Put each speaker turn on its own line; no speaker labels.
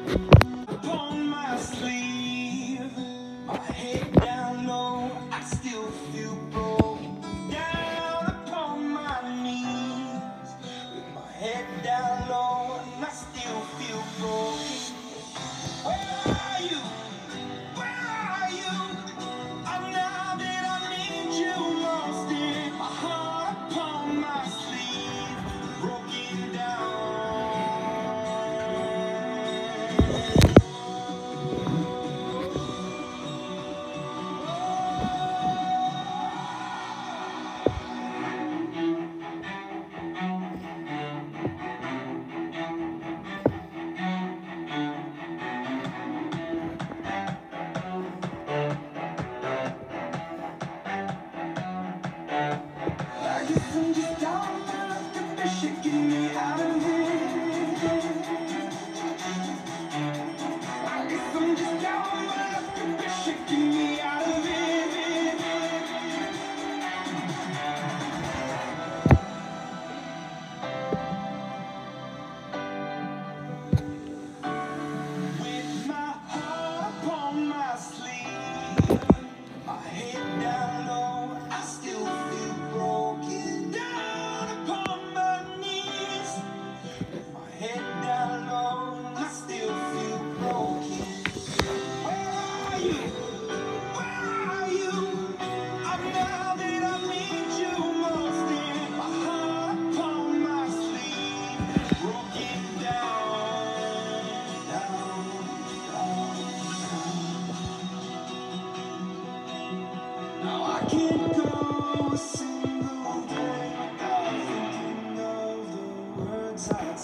Upon my sleeve, my head down low, I still feel broke. Down upon my knees, with my head down low, and I still feel broken. Where are you? Where are you? I'm now that I need you most. In my heart upon my sleeve, broken down. I guess I'm just down like a fish, shaking me out of here. I guess I'm just down like a fish, shaking me out of here. With my heart upon my sleeve, my head down low, I still feel broken. Down upon my knees, my head down low, I still feel broken. Where are you? Where are you? I'm now that I need you most. In my heart upon my sleeve, broken down, down, down. Now I can't go a single day without thinking of the words I